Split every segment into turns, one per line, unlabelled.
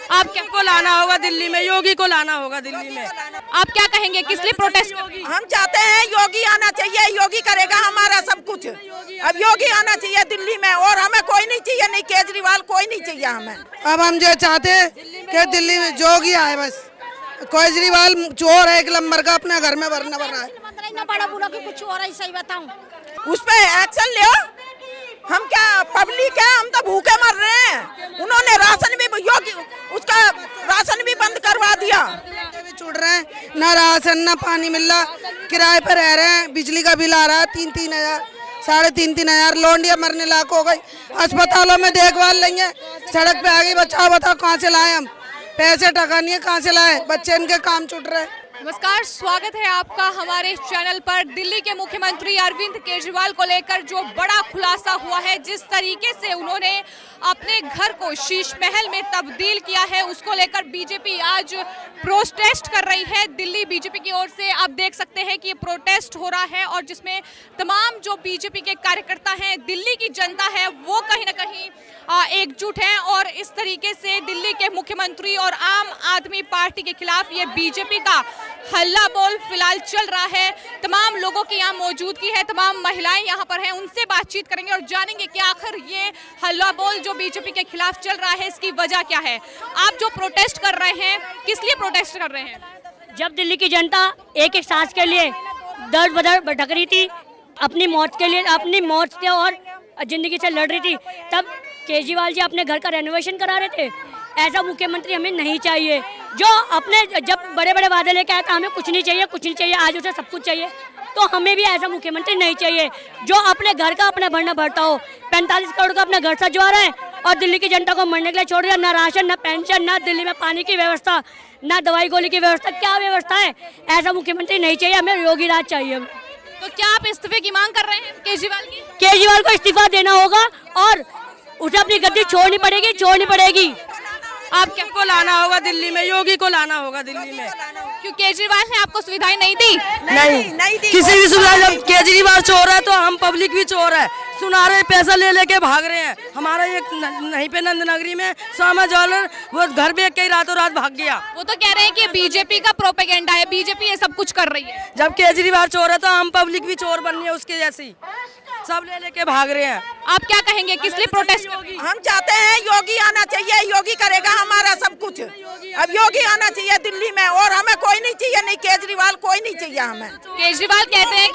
आप क्या को लाना होगा दिल्ली में, योगी को लाना होगा दिल्ली में। आप क्या कहेंगे, किस लिए प्रोटेस्ट?
हम चाहते हैं योगी आना चाहिए, योगी करेगा हमारा सब कुछ। अब योगी आना चाहिए दिल्ली में, और हमें कोई नहीं चाहिए, नहीं केजरीवाल कोई नहीं चाहिए हमें।
अब हम जो चाहते हैं कि दिल्ली में योगी आए, बस। केजरीवाल चोर है, एक नंबर का, अपने घर में भरना भर रहा है।
बड़ा बुरा की कुछ और है, सही बताऊं,
उस पे एक्शन ले। हम क्या पब्लिक है, हम तो भूखे मर रहे हैं। उन्होंने राशन भी योगी उसका राशन भी बंद करवा दिया।
छूट रहे हैं, ना राशन ना पानी मिल रहा, किराए पर रह रहे हैं, बिजली का बिल आ रहा है 3-3 हजार, 3.5 हजार। लौंडिया मरने लायक हो गई, अस्पतालों में देखभाल नहीं है, सड़क पे आ गई। बच्चा बताओ कहाँ से लाए हम, पैसे टका नहीं है, कहाँ से लाए, बच्चे इनके काम छूट रहे हैं।
नमस्कार, स्वागत है आपका हमारे चैनल पर। दिल्ली के मुख्यमंत्री अरविंद केजरीवाल को लेकर जो बड़ा खुलासा हुआ है, जिस तरीके से उन्होंने अपने घर को शीश महल में तब्दील किया है, उसको लेकर बीजेपी आज प्रोटेस्ट कर रही है। दिल्ली बीजेपी की ओर से आप देख सकते हैं कि ये प्रोटेस्ट हो रहा है, और जिसमें तमाम जो बीजेपी के कार्यकर्ता हैं, दिल्ली की जनता है, वो कहीं ना कहीं एकजुट हैं। और इस तरीके से दिल्ली के मुख्यमंत्री और आम आदमी पार्टी के खिलाफ ये बीजेपी का हल्ला बोल फिलहाल चल रहा है। तमाम लोगों की यहाँ मौजूदगी है, तमाम महिलाएं यहाँ पर हैं, उनसे बातचीत करेंगे और जानेंगे कि आखिर ये हल्ला बोल जो बीजेपी के खिलाफ चल रहा है, इसकी वजह क्या है। आप जो प्रोटेस्ट कर रहे हैं, किस लिए प्रोटेस्ट कर रहे हैं?
जब दिल्ली की जनता एक एक सांस के लिए दर्द बदर भटक रही थी, अपनी मौत के लिए, अपनी मौत से और जिंदगी से लड़ रही थी, तब केजरीवाल जी अपने घर का रेनोवेशन करा रहे थे। ऐसा मुख्यमंत्री हमें नहीं चाहिए, जो अपने जब बड़े बड़े वादे लेके आया था, हमें कुछ नहीं चाहिए, कुछ नहीं चाहिए, आज उसे सब कुछ चाहिए। तो हमें भी ऐसा मुख्यमंत्री नहीं चाहिए जो अपने घर का अपना भरना भरता हो। 45 करोड़ का अपना घर सजवा रहा है और दिल्ली की जनता को मरने के लिए छोड़ दिया। ना राशन, ना पेंशन, ना दिल्ली में पानी की व्यवस्था, ना दवाई गोली की व्यवस्था। क्या व्यवस्था है? ऐसा मुख्यमंत्री नहीं चाहिए, हमें योगी राज चाहिए।
तो क्या आप इस्तीफे की मांग कर रहे हैं केजरीवाल की?
केजरीवाल को इस्तीफा देना होगा और उसे अपनी गद्दी छोड़नी पड़ेगी।
आप क्या को लाना होगा दिल्ली में, योगी को लाना होगा दिल्ली में। क्यों केजरीवाल ने आपको सुविधाएं नहीं दी?
नहीं दी
किसी भी सुविधा। जब केजरीवाल चोर है तो हम पब्लिक भी चोर है, सुना रहे पैसा ले लेके भाग रहे हैं। हमारा एक नहीं पे नंदनगरी में सामा ज्वेलर, वो घर बेच के रातों रात भाग गया।
वो तो कह रहे हैं कि बीजेपी का प्रोपेगेंडा है, बीजेपी ये सब कुछ कर रही है।
जब केजरीवाल चोर है तो हम पब्लिक भी चोर बननी है उसके जैसी, सब ले लेके भाग रहे हैं।
आप क्या कहेंगे, किस लिए प्रोटेस्ट?
हम चाहते हैं योगी आना चाहिए, योगी करेगा हमारा सब कुछ। अब योगी आना चाहिए दिल्ली में, और हमें कोई नहीं चाहिए, नहीं केजरीवाल कोई नहीं चाहिए हमें।
केजरीवाल कहते हैं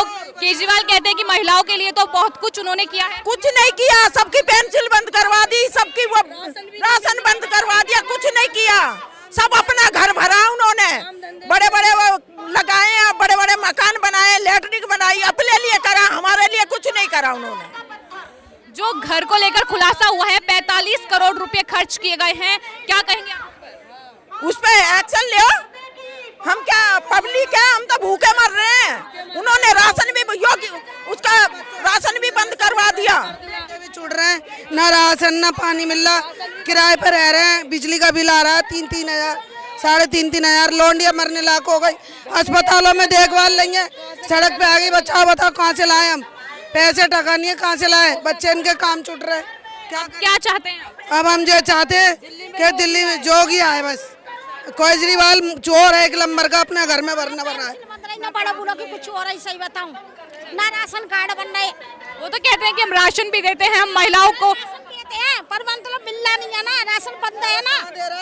कि महिलाओं के लिए तो बहुत कुछ उन्होंने किया है।
कुछ नहीं किया, सबकी पेंशन बंद करवा दी, सबकी वो राशन बंद करवा दिया, कुछ नहीं किया। सब अपना घर भरा उन्होंने, बड़े बड़े वो लगाए हैं, बड़े बड़े मकान बनाए, लैट्रिन बनाई, अपने लिए करा, हमारे लिए कुछ नहीं करा उन्होंने।
जो घर को लेकर खुलासा हुआ है, 45 करोड़ रुपए खर्च किए गए हैं, क्या कहेंगे आप?
उस पे एक्शन ले। हम क्या पब्लिक है, हम तो भूखे मर रहे हैं। उन्होंने राशन भी योगी उसका राशन भी बंद करवा दिया।
छूट रहे हैं, ना राशन ना पानी मिल रहा, किराए पर रह रहे हैं, बिजली का बिल आ रहा है 3-3 हजार, 3.5 हजार। लौंडिया मरने लायक हो गई, अस्पतालों में देखभाल नहीं है, सड़क पे आ गई। बच्चा बताओ कहाँ से लाए हम, पैसे टका नहीं है, कहाँ से लाए, बच्चे इनके काम छूट रहे हैं।
क्या चाहते हैं?
अब हम जो चाहते हैं कि दिल्ली में योगी आए, बस। केजरीवाल चोर है, एक नंबर का, अपने घर में भरना भर रहा है।
बड़ा बुरा की कुछ और है, सही बताऊं, ना राशन कार्ड बन रहे।
वो तो कहते हैं कि हम राशन भी देते हैं, हम महिलाओं को
देते हैं, पर मतलब मिलना नहीं है ना, राशन बंद है ना।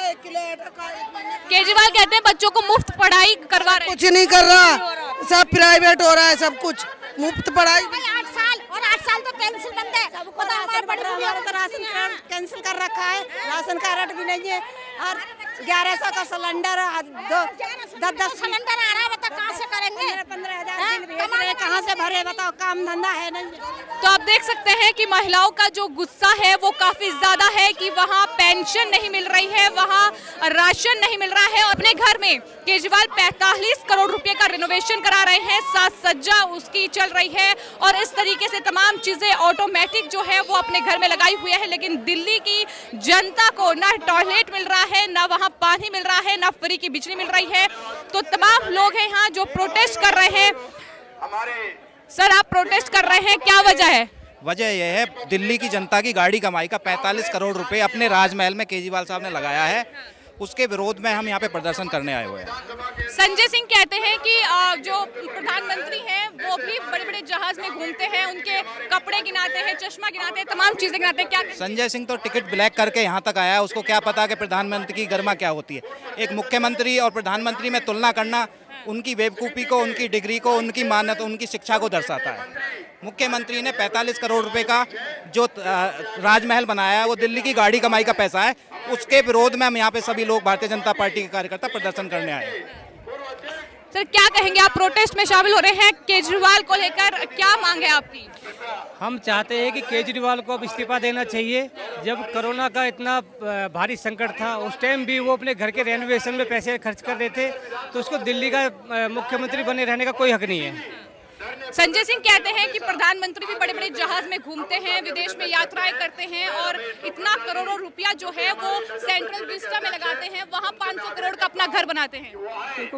केजरीवाल कहते हैं बच्चों को मुफ्त पढ़ाई करवा रहे हैं।
कुछ नहीं कर रहा, सब प्राइवेट हो रहा है, सब कुछ मुफ्त पढ़ाई।
8 साल तो कैंसिल बंद है,
राशन कार्ड कैंसिल कर रखा है, राशन कार्ड भी नहीं है, और 1100 का सिलेंडर, 10
सिलेंडर आ रहा है, बताओ कहाँ से करेंगे?
15,000 कहाँ से भरे, बताओ, काम धंधा है नहीं।
तो आप देख सकते हैं कि महिलाओं का जो गुस्सा है वो काफी ज्यादा है कि वहाँ पेंशन नहीं मिल रही है, वहाँ राशन नहीं मिल रहा है। अपने घर में केजरीवाल 45 करोड़ रुपए का रिनोवेशन करा रहे हैं, साज सज्जा उसकी चल रही है, और इस तरीके से तमाम चीजें ऑटोमेटिक जो है वो अपने घर में लगाई हुई है। लेकिन दिल्ली की जनता को ना टॉयलेट मिल रहा है, ना वहाँ पानी मिल रहा है, ना फ्री की बिजली मिल रही है। तो तमाम लोग हैं यहाँ जो प्रोटेस्ट कर रहे हैं। सर, आप प्रोटेस्ट कर रहे हैं, क्या वजह है?
वजह यह है, दिल्ली की जनता की गाड़ी कमाई का 45 करोड़ रुपए अपने राजमहल में केजरीवाल साहब ने लगाया है, उसके विरोध में हम यहाँ पे प्रदर्शन करने आए हुए हैं।
संजय सिंह कहते हैं कि जो प्रधानमंत्री हैं वो भी बड़े बड़े जहाज में घूमते हैं, उनके कपड़े गिनाते हैं, चश्मा गिनाते हैं, तमाम चीजें गिनाते हैं। क्या
संजय सिंह तो टिकट ब्लैक करके यहाँ तक आया है, उसको क्या पता कि प्रधानमंत्री की गरिमा क्या होती है। एक मुख्यमंत्री और प्रधानमंत्री में तुलना करना उनकी बेवकूफ़ी को, उनकी डिग्री को, उनकी मान्यता, उनकी शिक्षा को दर्शाता है। मुख्यमंत्री ने 45 करोड़ रुपए का जो राजमहल बनाया है वो दिल्ली की गाड़ी कमाई का पैसा है, उसके विरोध में हम यहाँ पे सभी लोग भारतीय जनता पार्टी के कार्यकर्ता प्रदर्शन करने आए हैं।
सर क्या कहेंगे, आप प्रोटेस्ट में शामिल हो रहे हैं, केजरीवाल को लेकर क्या मांग है आपकी?
हम चाहते हैं कि केजरीवाल को अब इस्तीफा देना चाहिए। जब कोरोना का इतना भारी संकट था उस टाइम भी वो अपने घर के रेनोवेशन में पैसे खर्च कर रहे थे, तो उसको दिल्ली का मुख्यमंत्री बने रहने का कोई हक नहीं है।
संजय सिंह कहते हैं कि प्रधानमंत्री भी बड़े बड़े जहाज में घूमते हैं, विदेश में यात्राएं करते हैं और इतना करोड़ों रुपया जो है वो सेंट्रल विस्टा में लगाते हैं, वहाँ 500 करोड़ का अपना घर बनाते हैं।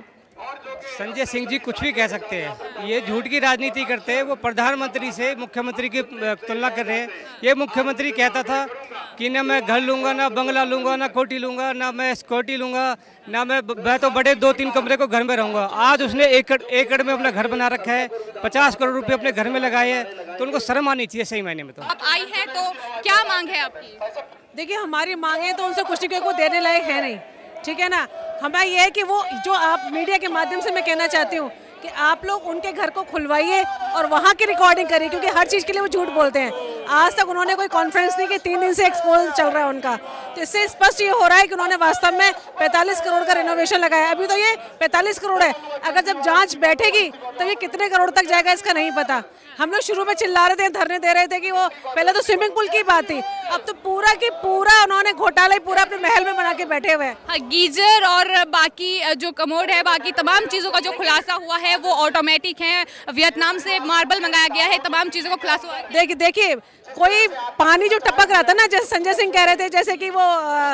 संजय सिंह जी कुछ भी कह सकते हैं, ये झूठ की राजनीति करते हैं। वो प्रधानमंत्री से मुख्यमंत्री की तुलना कर रहे हैं। ये मुख्यमंत्री कहता था कि ना मैं घर लूंगा, ना बंगला लूंगा, ना कोठी लूंगा, ना मैं सिक्योरिटी लूंगा, ना मैं तो बड़े 2-3 कमरे को घर में रहूंगा। आज उसने एकड़ में अपना घर बना रखा है, 50 करोड़ रुपए अपने घर में लगाए हैं, तो उनको शर्म आनी चाहिए सही मायने में। तो
आप आई हैं तो क्या मांग है आपकी?
देखिए हमारी मांगे तो उनसे कुछ को देने लायक है नहीं, ठीक है ना। हमारा ये है कि वो जो आप मीडिया के माध्यम से मैं कहना चाहती हूँ कि आप लोग उनके घर को खुलवाइए और वहाँ की रिकॉर्डिंग करिए, क्योंकि हर चीज़ के लिए वो झूठ बोलते हैं। आज तक उन्होंने कोई कॉन्फ्रेंस नहीं की, 3 दिन से एक्सपोज चल रहा है उनका, तो इससे स्पष्ट ये हो रहा है कि उन्होंने वास्तव में 45 करोड़ का रेनोवेशन लगाया। अभी तो ये 45 करोड़ है, अगर जब जांच बैठेगी तो ये कितने करोड़ तक जाएगा इसका नहीं पता। हम लोग शुरू में चिल्ला रहे थे, धरने दे रहे थे कि वो पहले तो स्विमिंग पूल की बात थी, अब तो पूरा की पूरा उन्होंने घोटाला ही पूरा अपने महल में बना के बैठे हुए हैं।
गीजर और बाकी जो कमोड है, बाकी तमाम चीज़ों का जो खुलासा हुआ है वो ऑटोमेटिक है, वियतनाम से मार्बल मंगाया गया है, तमाम चीज़ों का खुलासा हुआ है।
देखिए कोई पानी जो टपक रहा था ना, जैसे संजय सिंह कह रहे थे, जैसे कि वो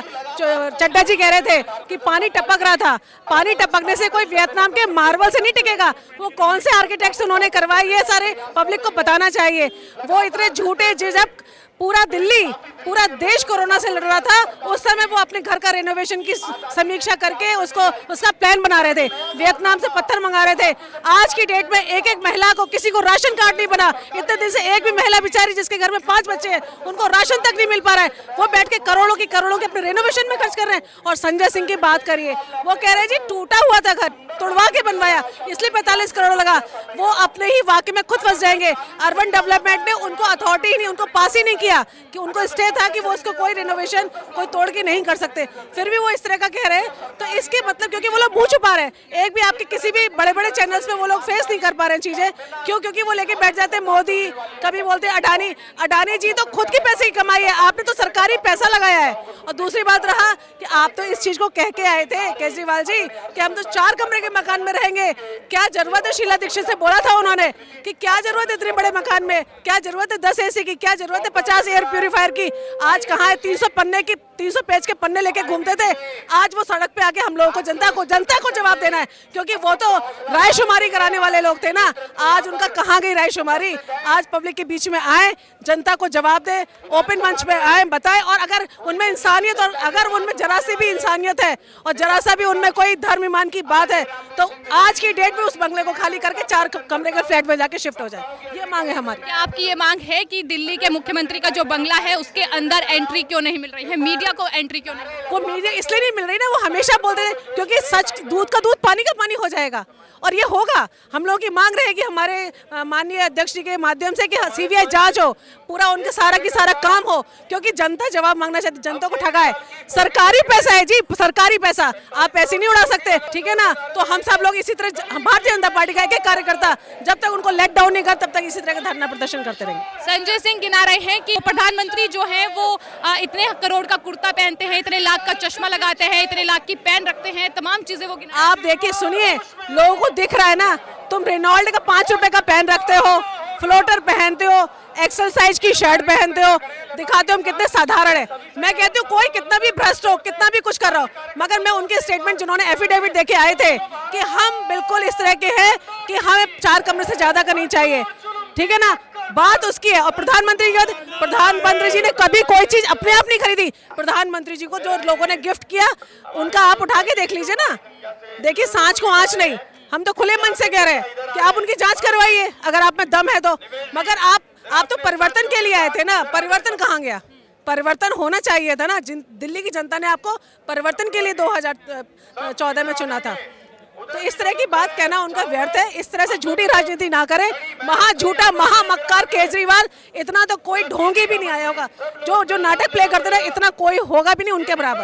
चड्डा जी कह रहे थे कि पानी टपक रहा था, पानी टपकने से कोई वियतनाम के मार्बल से नहीं टिकेगा। वो कौन से आर्किटेक्ट्स उन्होंने करवाई है, सारे पब्लिक को बताना चाहिए। वो इतने झूठे, जब पूरा दिल्ली, पूरा देश कोरोना से लड़ रहा था, उस समय वो अपने घर का रेनोवेशन की समीक्षा करके उसका प्लान बना रहे थे, वियतनाम से पत्थर मंगा रहे थे। आज की डेट में एक महिला को, किसी को राशन कार्ड नहीं बना। इतने दिन से एक भी महिला बेचारी जिसके घर में 5 बच्चे हैं, उनको राशन तक नहीं मिल पा रहा है, वो बैठ के करोड़ों की अपने रेनोवेशन में खर्च कर रहे हैं। और संजय सिंह की बात करिए, वो कह रहे हैं जी टूटा हुआ था घर, तोड़वा के बनवाया, इसलिए 45 करोड़ लगा। वो अपने ही वाकई में खुद फंस जाएंगे। अर्बन डेवलपमेंट ने उनको अथॉरिटी ही नहीं, उनको पास ही नहीं किया कि उनको स्टे था कि वो उसको कोई रिनोवेशन कोई तोड़ के नहीं कर सकते, फिर भी वो इस तरह का कह रहे हैं। तो इसके मतलब, क्योंकि वो लोग मुंह छुपा रहे हैं, एक भी आपके किसी भी बड़े बड़े चैनल्स में वो लोग फेस नहीं कर पा रहे हैं चीजें, क्योंकि वो लेके बैठ जाते हैं मोदी, कभी बोलते हैं अडानी जी तो खुद के पैसे ही कमाई है, आपने तो सरकारी पैसा लगाया है। और दूसरी बात रहा कि आप तो इस चीज को कह के आए थे केजरीवाल जी कि हम तो 4 कमरे के मकान में रहेंगे। क्या जरूरत है, शीला दीक्षित से बोला था उन्होंने कि क्या जरूरत है इतने बड़े मकान में, क्या जरूरत है 10 AC की, क्या जरूरत है 50 एयर प्यूरिफायर की। आज कहाँ है 300 पेज के पन्ने लेके घूमते थे, आज वो सड़क पे आके हम लोगों को, जनता को जवाब देना है, क्योंकि वो तो रायशुमारी कराने वाले लोग थे ना। आज उनका कहाँ गई रायशुमारी? आज पब्लिक के बीच में आए, जनता को जवाब दे, ओपन मंच पे आए, बताए। और अगर उनमें इंसानियत, और अगर उनमें जरा सी भी इंसानियत है और जरा सा भी उनमें कोई धर्म ईमान की बात है, तो आज की डेट में उस बंगले को खाली करके 4 कमरे के फ्लैट में जाके शिफ्ट हो जाए। ये मांग है हमारी।
क्या आपकी ये मांग है कि दिल्ली के मुख्यमंत्री का जो बंगला है उसके अंदर एंट्री क्यों नहीं मिल रही है, मीडिया को एंट्री क्यों नहीं?
वो मीडिया इसलिए नहीं मिल रही ना, वो हमेशा बोलते थे क्योंकि सच दूध का दूध पानी का पानी हो जाएगा, और ये होगा। हम लोगों की मांग रहेगी हमारे माननीय अध्यक्ष जी के माध्यम से कि CBI जांच हो, पूरा उनके सारा की सारा काम हो, क्योंकि जनता जवाब मांगना चाहती, जनता को ठगा है। सरकारी पैसा है जी, सरकारी पैसा, आप पैसे नहीं उड़ा सकते, ठीक है ना। तो हम सब लोग इसी तरह, भारतीय जनता पार्टी का एक कार्यकर्ता जब तक उनको लेट डाउन नहीं कर, तब तक इसी तरह का धरना प्रदर्शन करते रहेंगे।
संजय सिंह गिना रहे हैं कि प्रधानमंत्री जो है वो इतने करोड़ का कुर्ता पहनते हैं, इतने लाख का चश्मा लगाते हैं, इतने लाख की पेन रखते हैं, तमाम चीजें वो गिना।
आप देखिए, सुनिए, लोगों को दिख रहा है ना, तुम रेनॉल्ड का 5 रुपए का पेन रखते हो, फ्लोटर पहनते हो, एक्सरसाइज की शर्ट पहनते हो, दिखाते हो हम कितने साधारण है। मैं कहती हूँ कोई कितना भी भ्रष्ट हो, कितना भी कुछ कर रहा हो, मगर मैं उनके स्टेटमेंट जिन्होंने एफिडेविट देके आए थे कि हम बिल्कुल इस तरह के हैं कि हमें 4 कमरे से ज्यादा का नहीं चाहिए, ठीक है ना। बात उसकी है। और प्रधानमंत्री जी ने कभी कोई चीज अपने आप नहीं खरीदी। प्रधानमंत्री जी को जो लोगों ने गिफ्ट किया उनका आप उठा के देख लीजिए ना। देखिए, सांच को आंच नहीं, हम तो खुले मन से कह रहे हैं कि आप उनकी जांच करवाइए अगर आप में दम है तो। मगर आप तो परिवर्तन के लिए आए थे ना, परिवर्तन कहाँ गया? परिवर्तन होना चाहिए था ना। दिल्ली की जनता ने आपको परिवर्तन के लिए 2014 में चुना था। तो इस तरह की बात कहना उनका व्यर्थ है। इस तरह से झूठी राजनीति ना करें। महा झूठा महामक्कार केजरीवाल, इतना तो कोई ढोंगी भी नहीं आया होगा। जो नाटक प्ले करते रहे, इतना कोई होगा भी नहीं उनके बराबर।